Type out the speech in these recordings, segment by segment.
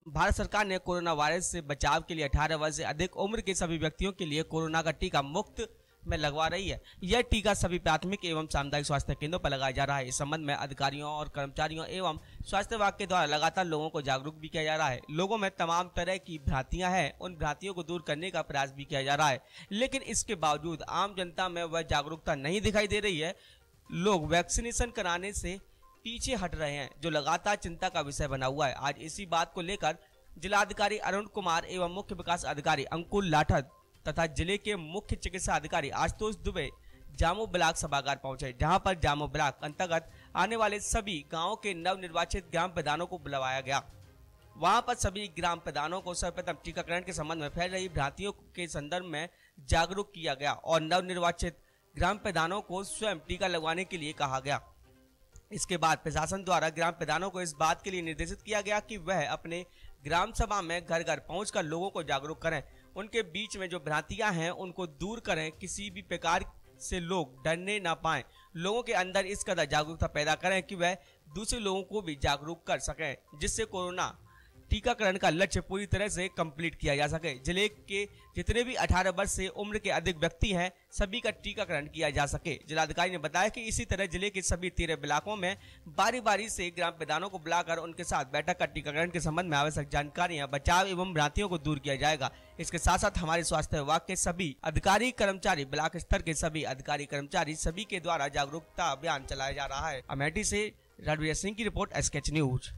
भारत सरकार ने corona virus से बचाव के लिए 18 वर्ष से अधिक उम्र के सभी व्यक्तियों के लिए कोरोना का टीका मुफ्त में लगवा रही है। यह टीका सभी प्राथमिक एवं सामुदायिक स्वास्थ्य केंद्रों पर लगाया जा रहा है। इस संबंध में अधिकारियों और कर्मचारियों एवं स्वास्थ्य विभाग के द्वारा लगातार लोगों को जागरूक भी किया जा रहा है। लोगों में तमाम तरह की भ्रांतियां हैं, उन भ्रांतियों को दूर करने का प्रयास भी किया जा रहा है, लेकिन इसके बावजूद आम जनता में वह जागरूकता नहीं दिखाई दे रही है। लोग वैक्सीनेशन कराने से पीछे हट रहे हैं, जो लगातार चिंता का विषय बना हुआ है। आज इसी बात को लेकर जिलाधिकारी अरुण कुमार एवं मुख्य विकास अधिकारी अंकुल लाठर तथा जिले के मुख्य चिकित्सा अधिकारी आशुतोष दुबे जामो ब्लॉक सभागार पहुंचे, जहां पर जामो ब्लॉक अंतर्गत आने वाले सभी गांवों के नव निर्वाचित ग्राम प्रधानों को बुलवाया गया। वहां पर सभी ग्राम प्रधानों को सर्वप्रथम टीकाकरण के संबंध में फैल रही भ्रांतियों के संदर्भ में जागरूक किया गया और नव निर्वाचित ग्राम प्रधानों को स्वयं टीका लगवाने के लिए कहा गया। इसके बाद प्रशासन द्वारा ग्राम प्रधानों को इस बात के लिए निर्देशित किया गया कि वह अपने ग्राम सभा में घर घर पहुंचकर लोगों को जागरूक करें, उनके बीच में जो भ्रांतियां हैं उनको दूर करें, किसी भी प्रकार से लोग डरने ना पाएं, लोगों के अंदर इस कदर जागरूकता पैदा करें कि वह दूसरे लोगों को भी जागरूक कर सकें, जिससे कोरोना टीकाकरण का लक्ष्य पूरी तरह से कंप्लीट किया जा सके। जिले के जितने भी 18 वर्ष से उम्र के अधिक व्यक्ति हैं, सभी का टीकाकरण किया जा सके। जिलाधिकारी ने बताया कि इसी तरह जिले के सभी 13 ब्लॉकों में बारी बारी से ग्राम प्रधानों को बुलाकर उनके साथ बैठक कर टीकाकरण के संबंध में आवश्यक जानकारियां, बचाव एवं भ्रांतियों को दूर किया जाएगा। इसके साथ साथ हमारे स्वास्थ्य विभाग के सभी अधिकारी कर्मचारी, ब्लॉक स्तर के सभी अधिकारी कर्मचारी सभी के द्वारा जागरूकता अभियान चलाया जा रहा है। अमेठी से रणवीर सिंह की रिपोर्ट, एसकेएच न्यूज।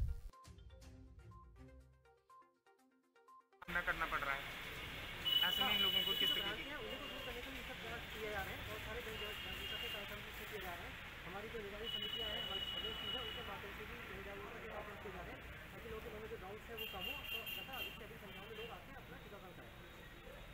करना पड़ रहा है, ऐसे नहीं लोगों को किस तरीके की हमारी जो निगरानी समितियां हैं, हमारे सदस्य हैं, उनके माध्यम से भी